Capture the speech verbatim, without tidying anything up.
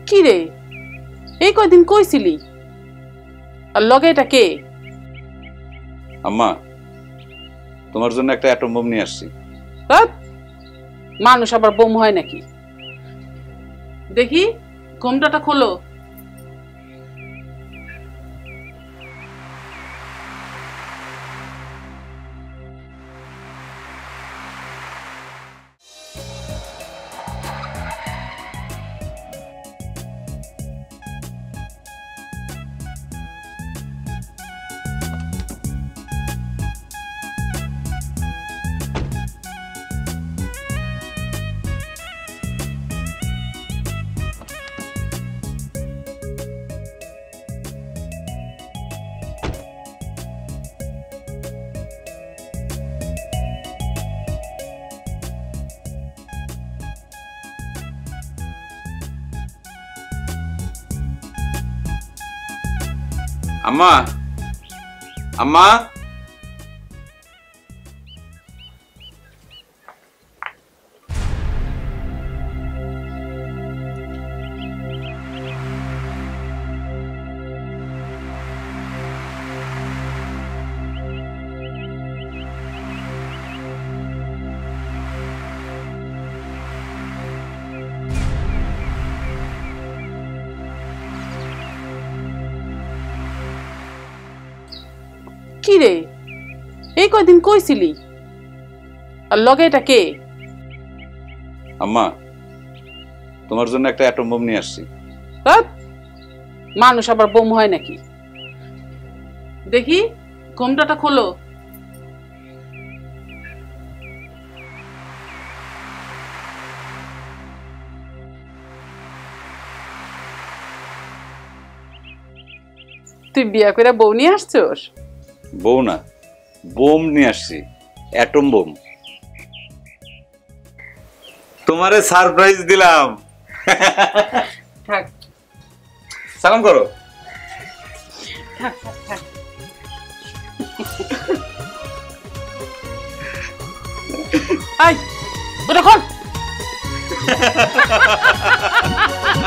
কি রে, এই কয়দিন কইছিলি? আর লগে এটা কে? আম্মা, তোমার জন্য একটা অ্যাটম বোম নিয়ে আসছি। মানুষ আবার বোম হয় নাকি? দেখি ঘোমটাটা খোলো। আম্মা, আম্মা, কি রে, এই কয়দিন কইছিলি? আর লগে এটা কে? আম্মা, তোমার জন্য একটা অ্যাটম বোম নিয়ে আসছি। মানুষ আবার বোম হয় নাকি? দেখি ঘোমটাটা খোলো। তুই বিয়া করে বউ নিয়ে আসছস? বউ না, বোম নিয়ে আসছি, অ্যাটম বোম। তোমারে সারপ্রাইজ দিলাম। থাক, সালাম করো। থাক থাক থাক। আই ওটা খোল।